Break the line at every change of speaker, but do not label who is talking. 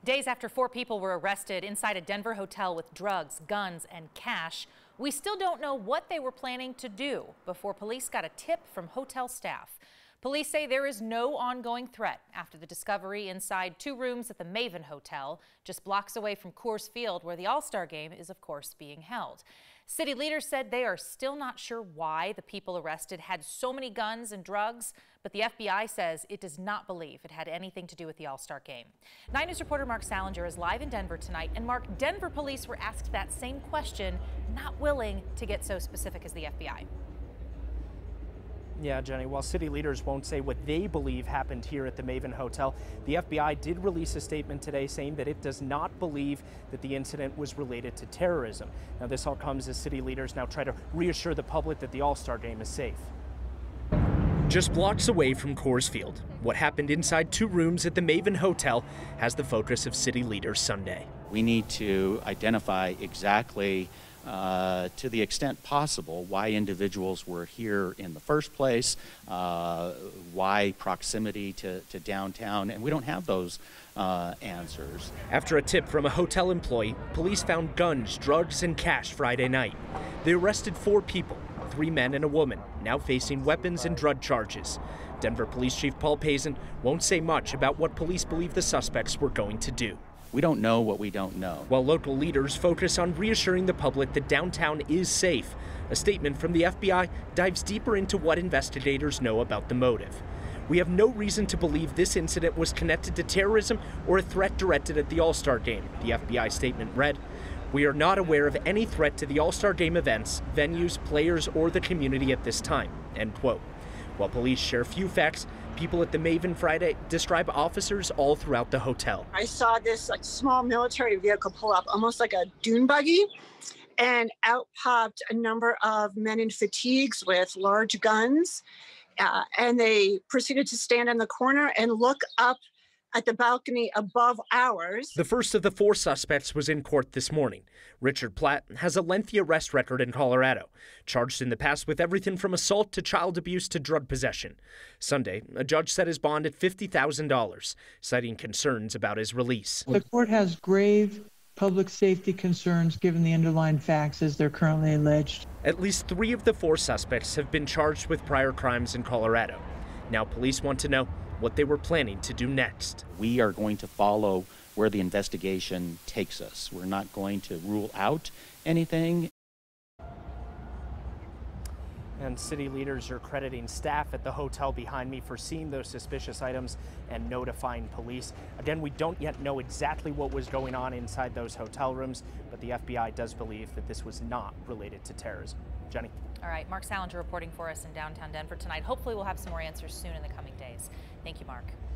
Days after 4 people were arrested inside a Denver hotel with drugs, guns, and cash, we still don't know what they were planning to do before police got a tip from hotel staff. Police say there is no ongoing threat after the discovery inside 2 rooms at the Maven Hotel, just blocks away from Coors Field, where the All-Star game is, of course, being held. City leaders said they are still not sure why the people arrested had so many guns and drugs, but the FBI says it does not believe it had anything to do with the All-Star game. 9 News reporter Mark Salinger is live in Denver tonight. And Mark, Denver police were asked that same question, not willing to get so specific as the FBI.
Yeah, Jenny, while city leaders won't say what they believe happened here at the Maven Hotel, the FBI did release a statement today saying that it does not believe that the incident was related to terrorism. Now, this all comes as city leaders now try to reassure the public that the All-Star game is safe. Just blocks away from Coors Field, what happened inside 2 rooms at the Maven Hotel has the focus of city leaders Sunday.
We need to identify exactly to the extent possible why individuals were here in the first place, why proximity to downtown, and we don't have those answers.
After a tip from a hotel employee, police found guns, drugs, and cash Friday night. They arrested 4 people, 3 men and a woman, now facing weapons and drug charges. Denver Police Chief Paul Pazin won't say much about what police believe the suspects were going to do.
We don't know what we don't know.
While local leaders focus on reassuring the public that downtown is safe, a statement from the FBI dives deeper into what investigators know about the motive. We have no reason to believe this incident was connected to terrorism or a threat directed at the All-Star game, the FBI statement read. We are not aware of any threat to the All-Star game events, venues, players, or the community at this time, end quote. While police share few facts, people at the Maven Friday describe officers all throughout the hotel.
I saw this small military vehicle pull up, almost like a dune buggy, and out popped a number of men in fatigues with large guns, and they proceeded to stand on the corner and look up at the balcony above ours.
The first of the 4 suspects was in court this morning. Richard Platt has a lengthy arrest record in Colorado, charged in the past with everything from assault to child abuse to drug possession. Sunday, a judge set his bond at $50,000, citing concerns about his release.
The court has grave public safety concerns given the underlying facts as they're currently alleged.
At least 3 of the 4 suspects have been charged with prior crimes in Colorado. Now police want to know what they were planning to do next.
We are going to follow where the investigation takes us. We're not going to rule out anything.
And city leaders are crediting staff at the hotel behind me for seeing those suspicious items and notifying police. Again, we don't yet know exactly what was going on inside those hotel rooms, but the FBI does believe that this was not related to terrorism. Jenny.
All right, Mark Salinger reporting for us in downtown Denver tonight. Hopefully we'll have some more answers soon in the coming days. Thank you, Mark.